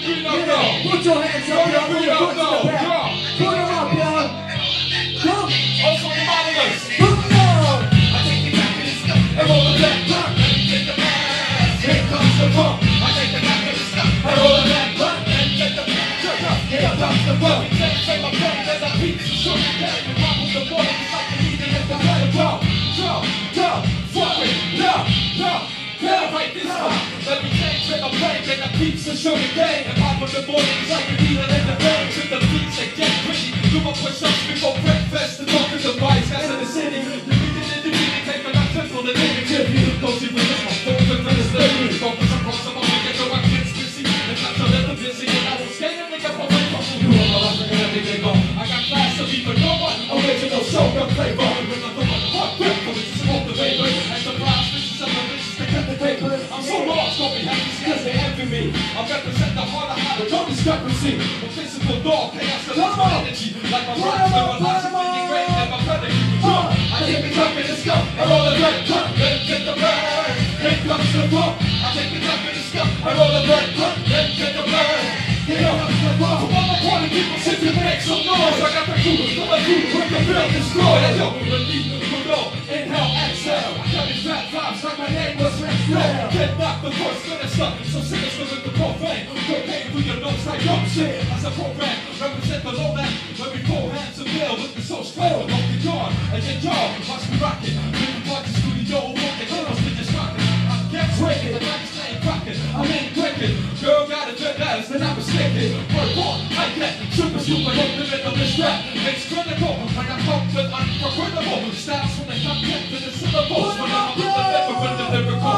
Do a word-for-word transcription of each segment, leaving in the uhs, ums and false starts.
Put your hands up, y'all. Put your foot to the back. Put them up, y'all. Come. Also the monitors. Put them up. I take it back to the stuff. I roll the back blunt. Let me take the mask. Here comes the bump. I take it back to the stuff. I roll the back blunt. Let me take the mask. Here comes the bump. We take it my brain as I beat the sugar down. You pop with the water. It's like the leader at the better go. Go, go, fuck it. No, no. Now right this time, let me change my brain, take a piece of sugar cane. And pop with the morning, it's like a needle in the vein. With the beats that get pretty. Do my push-ups before breakfast. The talk is the vice, that's in the city. You read it in the meeting, take my simple and negative. You look close, you release my phone, but then it's living. Focus across the moment, get to my kids to see. And not to let them busy, and I will skate and make up a way from you. I'm a rock and everything go. I got class to be for no one. Original Shogun flavor. When I'm the one hot grip, for it's just smoke the vapor. And the prize, this is some of this. I'm so lost, don't be happy because they envy me. I represent the heart of how the no discrepancy. A physical dog, chaos, the love of energy. Like my rhymes, my lives are being great, and my pedigree was wrong. I take the cup in the skull, I roll the red cup, then get the bird. Here comes the bump. I take the cup in the skull, I roll the red cup, then get the bird. Here comes the bump. From all the party people, sit and make some noise. I got the crew, coming through, with the bill destroyed. I don't believe you know. Inhale, exhale. I got these fat vibes like my name was Maxwell. Get knocked the first minister, so sinister with the profane. Cocaine through your nose like young shit. As a program, represent the lowland. When we four hands of bill with the so straight. Don't be gone, and your jaw, watch me rock it. When you watch the studio, walking, I must be just rocking. I get breaking, the lights ain't rocking. I'm in cricket. Girl got a dread ass, then I'm mistaken. Work on, I get super super, don't live in this rap. It's critical, I got hope with unforgettable styles from the content to the syllables. When I'm with the level, with the lyrical.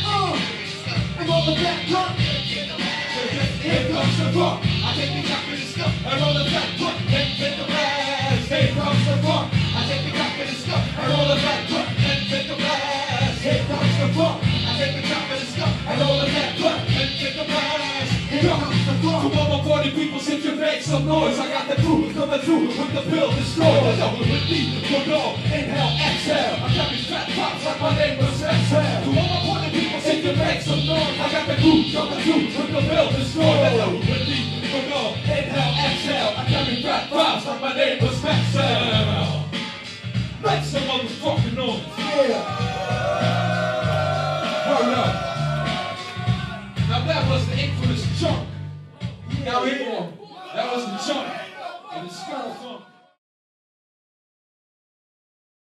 I roll the back blunt. Here comes the bump. I take the cup in the skull. I roll the back blunt. Then take the blast. Here comes the bump. I take the cup in the skull. I roll the back blunt. Then take the blast. Here comes the bump. I take the cup in the skull. I roll the back blunt. Then take the blast. Here comes the bump. To all my party people, sit you make some noise. I got the crew coming through with the bill destroyed. I know with me, we'll go. Inhale, exhale. I got these fat pops like my name was Exhale. To all my party people, sit you make some noise. I got the crew coming through with the bill destroyed. I know with me, we'll go. Inhale, exhale. I got these fat pops like my name was Exhale. Make some motherfucking noise. Yeah.